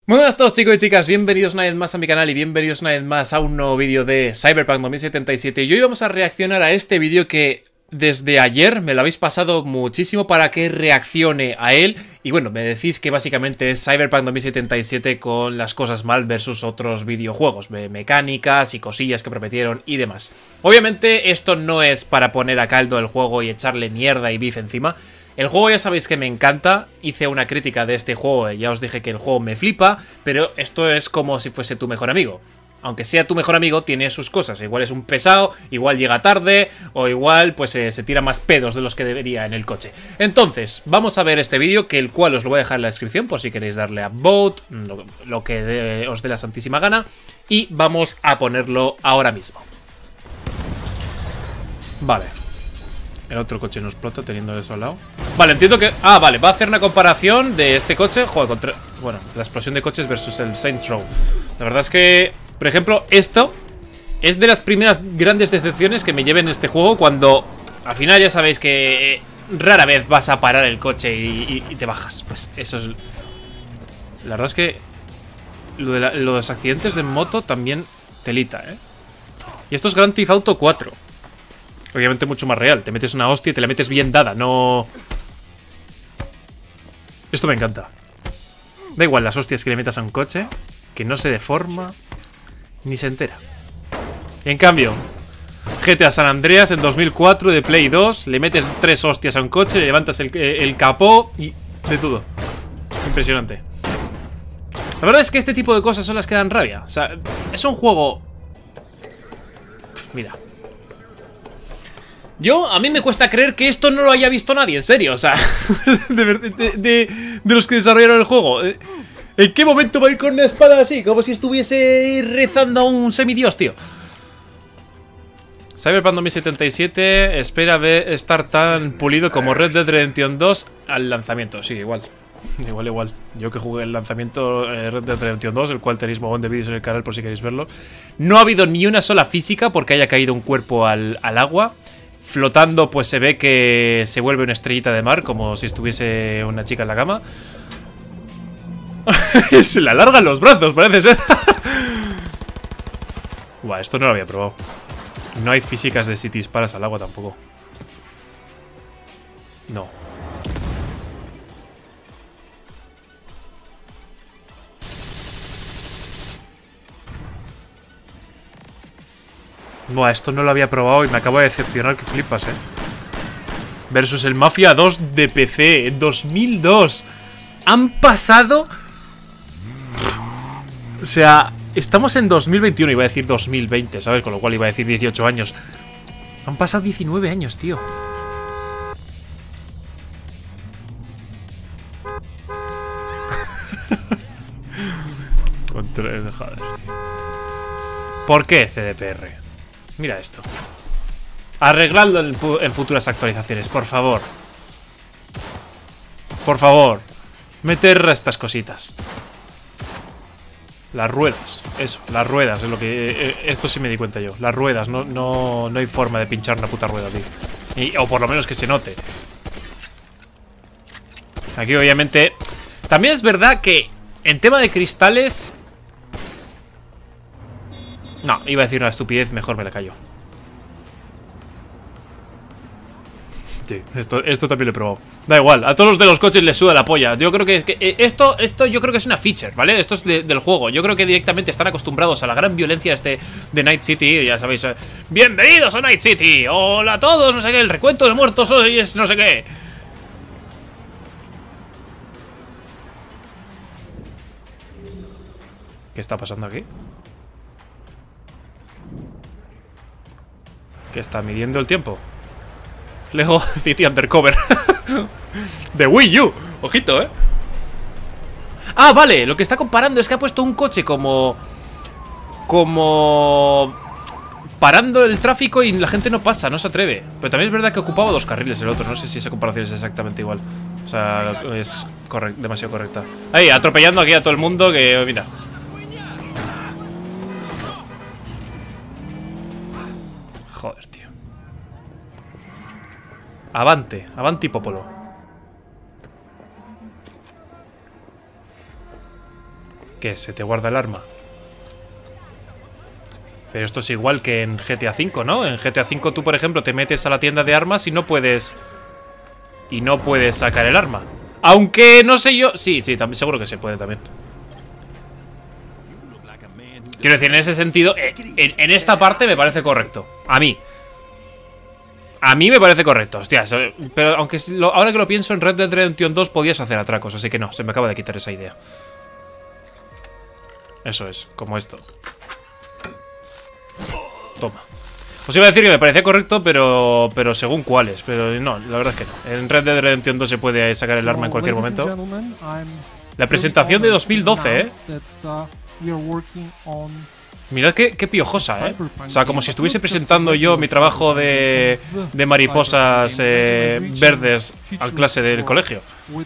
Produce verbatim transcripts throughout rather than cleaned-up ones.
Muy buenas a todos, chicos y chicas, bienvenidos una vez más a mi canal y bienvenidos una vez más a un nuevo vídeo de Cyberpunk dos mil setenta y siete. Y hoy vamos a reaccionar a este vídeo que desde ayer me lo habéis pasado muchísimo para que reaccione a él. Y bueno, me decís que básicamente es Cyberpunk dos mil setenta y siete con las cosas mal versus otros videojuegos, mecánicas y cosillas que prometieron y demás. Obviamente esto no es para poner a caldo el juego y echarle mierda y beef encima. El juego ya sabéis que me encanta, hice una crítica de este juego, ya os dije que el juego me flipa, pero esto es como si fuese tu mejor amigo. Aunque sea tu mejor amigo, tiene sus cosas, igual es un pesado, igual llega tarde, o igual pues eh, se tira más pedos de los que debería en el coche. Entonces, vamos a ver este vídeo, que el cual os lo voy a dejar en la descripción por si queréis darle a vote, lo, lo que de, os dé la santísima gana, y vamos a ponerlo ahora mismo. Vale. El otro coche no explota teniendo eso al lado. Vale, entiendo que... Ah, vale, va a hacer una comparación de este coche. Joder, contra... Bueno, la explosión de coches versus el Saints Row. La verdad es que, por ejemplo, esto es de las primeras grandes decepciones que me lleven en este juego. Cuando al final ya sabéis que rara vez vas a parar el coche y, y, y te bajas. Pues eso es... La verdad es que lo de, la, lo de los accidentes de moto también telita, ¿eh? Y esto es Grand Theft Auto cuatro. Obviamente mucho más real. Te metes una hostia y te la metes bien dada. No... Esto me encanta. Da igual las hostias que le metas a un coche, que no se deforma ni se entera. Y en cambio, G T A San Andreas en dos mil cuatro de Play dos, le metes tres hostias a un coche, le levantas el, el capó y de todo. Impresionante. La verdad es que este tipo de cosas son las que dan rabia. O sea, es un juego... Pff, mira. Yo, a mí me cuesta creer que esto no lo haya visto nadie, en serio, o sea, de, de, de, de los que desarrollaron el juego. ¿En qué momento va a ir con una espada así? Como si estuviese rezando a un semidios, tío. Cyberpunk dos mil setenta y siete espera ver estar tan pulido como Red Dead Redemption dos al lanzamiento. Sí, igual. Igual, igual. Yo que jugué el lanzamiento eh, Red Dead Redemption dos, el cual tenéis un montón de vídeos en el canal por si queréis verlo. No ha habido ni una sola física porque haya caído un cuerpo al, al agua. Flotando, pues se ve que se vuelve una estrellita de mar, como si estuviese una chica en la cama. Se le alargan los brazos, parece ser. Buah, esto no lo había probado. No hay físicas de si te disparas al agua tampoco. No. Buah, esto no lo había probado y me acabo de decepcionar que flipas, eh. Versus el Mafia dos de P C en dos mil dos. Han pasado... O sea, estamos en dos mil veintiuno, iba a decir dos mil veinte, ¿sabes? Con lo cual iba a decir dieciocho años. Han pasado diecinueve años, tío. Contra... Joder, tío. ¿Por qué C D P R? Mira esto. Arregladlo en, en futuras actualizaciones, por favor. Por favor. Meter estas cositas. Las ruedas. Eso, las ruedas es lo que... Eh, esto sí me di cuenta yo. Las ruedas, no, no, no hay forma de pinchar una puta rueda, tío. Y, o por lo menos que se note. Aquí obviamente... También es verdad que en tema de cristales... No, iba a decir una estupidez, mejor me la callo. Sí, esto, esto también lo he probado. Da igual, a todos los de los coches les suda la polla. Yo creo que es que eh, esto, esto yo creo que es una feature, ¿vale? Esto es de, del juego. Yo creo que directamente están acostumbrados a la gran violencia este de Night City. Ya sabéis, eh, bienvenidos a Night City. Hola a todos, no sé qué, el recuento de muertos hoy es no sé qué. ¿Qué está pasando aquí? ¿Qué está midiendo el tiempo? Lego City Undercover. De Wii U. Ojito, eh. Ah, vale. Lo que está comparando es que ha puesto un coche como... Como... Parando el tráfico y la gente no pasa, no se atreve. Pero también es verdad que ocupaba dos carriles el otro. No sé si esa comparación es exactamente igual. O sea, es correct, demasiado correcta. Ahí, atropellando aquí a todo el mundo que... Mira. Joder, tío. Avante, avanti popolo. Que se te guarda el arma. Pero esto es igual que en G T A cinco, ¿no? En G T A cinco tú, por ejemplo, te metes a la tienda de armas y no puedes... Y no puedes sacar el arma. Aunque no sé yo... Sí, sí, también, seguro que se puede también. Quiero decir, en ese sentido, en, en esta parte me parece correcto. A mí. A mí me parece correcto, hostia. Pero aunque lo, ahora que lo pienso, en Red Dead Redemption dos podías hacer atracos, así que no, se me acaba de quitar esa idea. Eso es, como esto. Toma. Os iba a decir que me parecía correcto, pero pero según cuáles. Pero no, la verdad es que no. En Red Dead Redemption dos se puede sacar el arma en cualquier momento. La presentación de dos mil doce, ¿eh? Mirad qué, qué piojosa, ¿eh? O sea, como si estuviese presentando yo mi trabajo de, de mariposas eh, verdes al clase del colegio.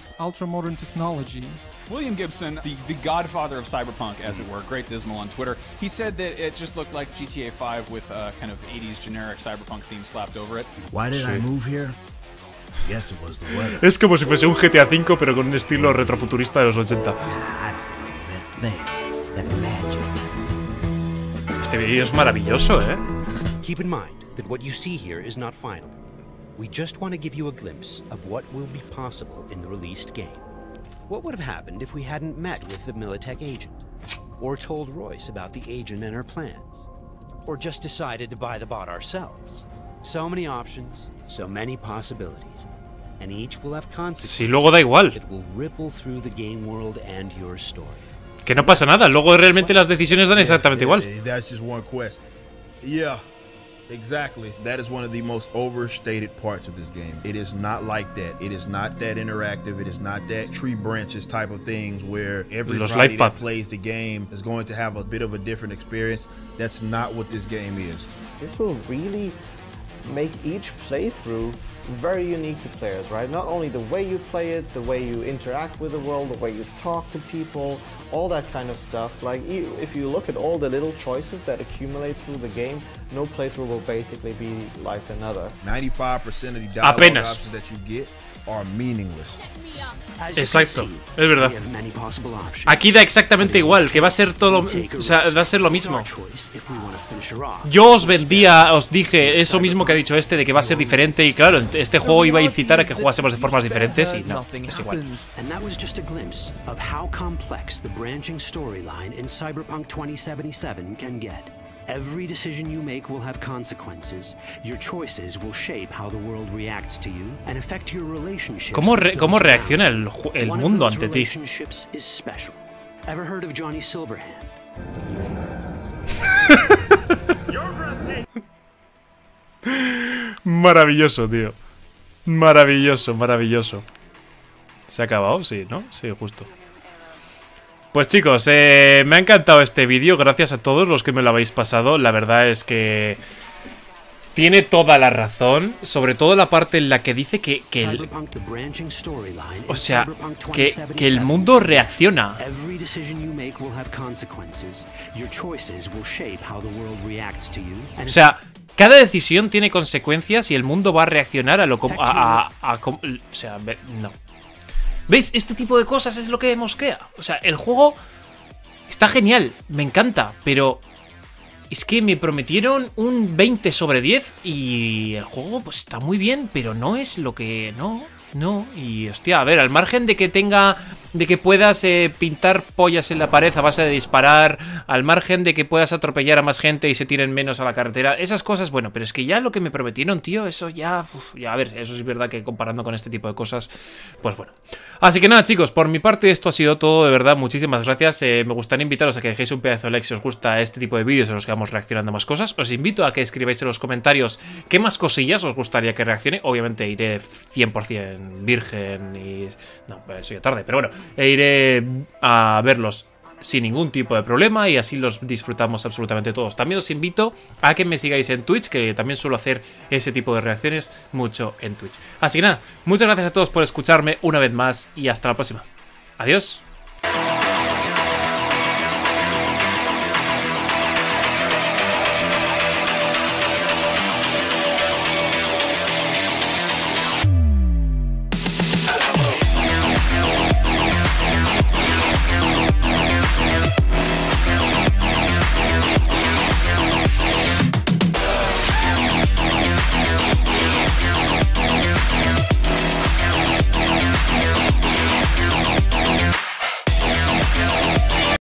William Gibson, the, the godfather of cyberpunk, as it were, Great Dismal on Twitter, he said that it just looked like G T A five with a kind of eighties generic cyberpunk theme slapped over it. Why did I move here? Yes, it was the weather. Es como si fuese un G T A cinco, pero con un estilo retrofuturista de los ochenta. Este vídeo es maravilloso, ¿eh? Keep in mind that what you see here is not final. We just want to give you a glimpse of what will be possible in the released game. What would have happened if we hadn't met with the Militech agent? Or told Royce about the agent and her plans? Or just decided to buy the bot ourselves? So many options, so many possibilities. And each will have consequences. Si luego da igual. That will ripple through the game world and your story. Que no pasa nada, luego realmente las decisiones dan exactamente igual. That's just one quest. Yeah. Exactly. That is one of the most overstated parts of this game. It is not like that. It is not that interactive. It is not that tree branches type of things where everybody that plays the game is going to have a bit of a different experience. That's not what this game is. This will really make each playthrough very unique to players, right? Not only the way you play it, the way you interact with the world, the way you talk to people, all that kind of stuff. Like, if you look at all the little choices that accumulate through the game, no playthrough will basically be like another. ninety-five percent of the dialogue Apenas. options that you get are meaningless. Exacto, es verdad. Aquí da exactamente igual, que va a ser todo, o sea, va a ser lo mismo. Yo os vendía, os dije eso mismo que ha dicho este, de que va a ser diferente, y claro, este juego iba a incitar a que jugásemos de formas diferentes, y no, es igual. Every decision you make will have consequences. Your choices will shape how the world reacts to you and affect your relationships. ¿Cómo, re cómo reacciona el, el mundo ante ti? Ever heard of Johnny Silverhand? Maravilloso, tío. Maravilloso, maravilloso. ¿Se ha acabado? Sí, ¿no? Sí, justo. Pues chicos, eh, me ha encantado este vídeo, gracias a todos los que me lo habéis pasado. La verdad es que tiene toda la razón, sobre todo la parte en la que dice que, que el, o sea, que, que el mundo reacciona. O sea, cada decisión tiene consecuencias y el mundo va a reaccionar a lo como... A, a, a, a, o sea, no. ¿Veis? Este tipo de cosas es lo que mosquea. O sea, el juego está genial, me encanta, pero es que me prometieron un veinte sobre diez y el juego pues está muy bien, pero no es lo que... No, no. Y hostia, a ver, al margen de que tenga... De que puedas eh, pintar pollas en la pared a base de disparar, al margen de que puedas atropellar a más gente y se tiren menos a la carretera, esas cosas, bueno, pero es que ya lo que me prometieron, tío, eso ya, uf, ya, a ver, eso es verdad que comparando con este tipo de cosas, pues bueno. Así que nada, chicos, por mi parte esto ha sido todo, de verdad, muchísimas gracias. Eh, me gustaría invitaros a que dejéis un pedazo de like si os gusta este tipo de vídeos en los que vamos reaccionando a más cosas. Os invito a que escribáis en los comentarios qué más cosillas os gustaría que reaccione. Obviamente iré cien por cien virgen y... No, eso ya tarde, pero bueno. E iré a verlos sin ningún tipo de problema y así los disfrutamos absolutamente todos. También os invito a que me sigáis en Twitch, que también suelo hacer ese tipo de reacciones mucho en Twitch. Así que nada, muchas gracias a todos por escucharme una vez más y hasta la próxima. Adiós.